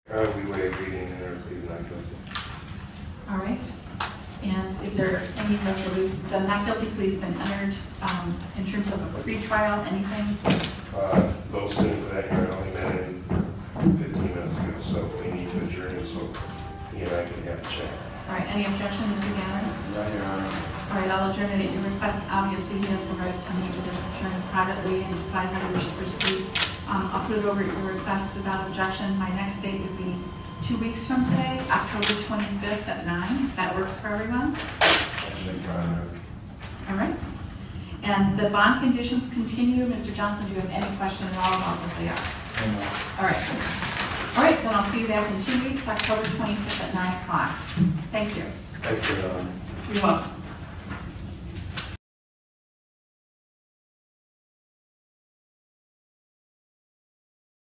We waive reading and are pleading not guilty. All right. And is there any resolution, the not guilty plea has been entered in terms of a retrial, anything? Little soon for that, I only met him 15 minutes ago, so we need to adjourn so he and I can have a chat. All right, any objection, Mr. Gannon? No, Your Honor. All right, I'll adjourn it at your request. Obviously, he has the right to meet with his attorney privately and decide how he wishes to proceed. I'll put it over at your request without objection. My next date would be 2 weeks from today, October 25th at 9, if that works for everyone. All right. And the bond conditions continue. Mr. Johnson, do you have any question at all about what they are? No. All right. All right, then I'll see you back in 2 weeks, October 25th at 9 o'clock. Thank you. Thank you, Your Honor. You're welcome.